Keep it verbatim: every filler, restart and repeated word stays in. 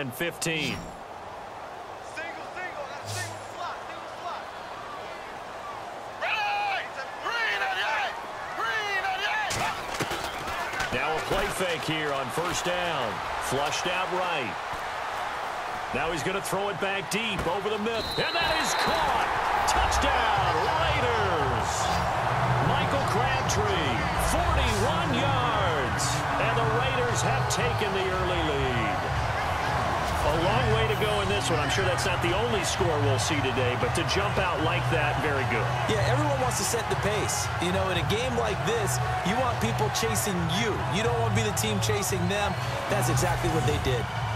and fifteen. Single, single, that's single slot, single slot. Ready! Green eighty-eight! Green eighty-eight! Now a play fake here on first down. Flushed out right. Now he's going to throw it back deep over the middle. And that is caught. Touchdown, Raiders. Michael Crabtree, forty-one yards. And the Raiders have taken the early lead. A long way to go in this one. I'm sure that's not the only score we'll see today, but to jump out like that, very good. Yeah, everyone wants to set the pace. You know, in a game like this, you want people chasing you. You don't want to be the team chasing them. That's exactly what they did.